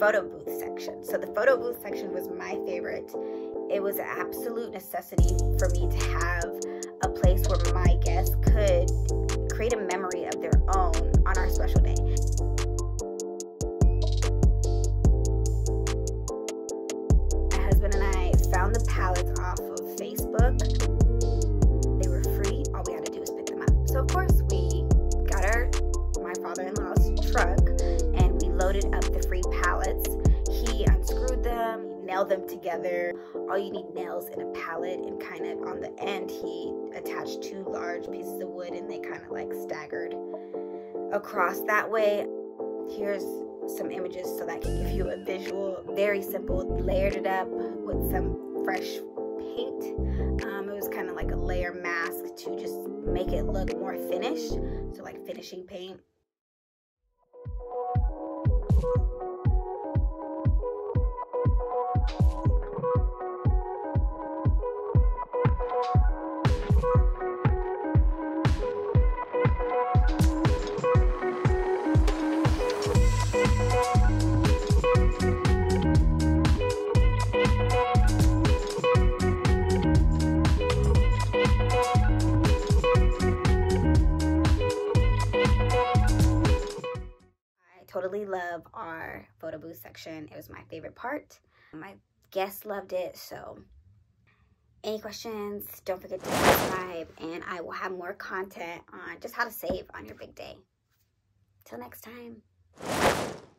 photo booth section. So the photo booth section was my favorite. It was an absolute necessity for me to have a place where my guests could create a memory of their own on our special day. My husband and I found the palettes off of Facebook. They were free. All we had to do was pick them up. So of course we got my father-in-law's truck and we loaded up the free pallets. He unscrewed them, nailed them together. All you need nails in a pallet, and kind of on the end he attached 2 large pieces of wood and they kind of like staggered across that way. Here's some images so that I can give you a visual. Very simple. Layered it up with some fresh paint. It was kind of like a layer mask to just make it look more finished, so like finishing paint. Totally love our photo booth section. It was my favorite part. My guests loved it. So any questions, don't forget to subscribe, and I will have more content on just how to save on your big day. Till next time.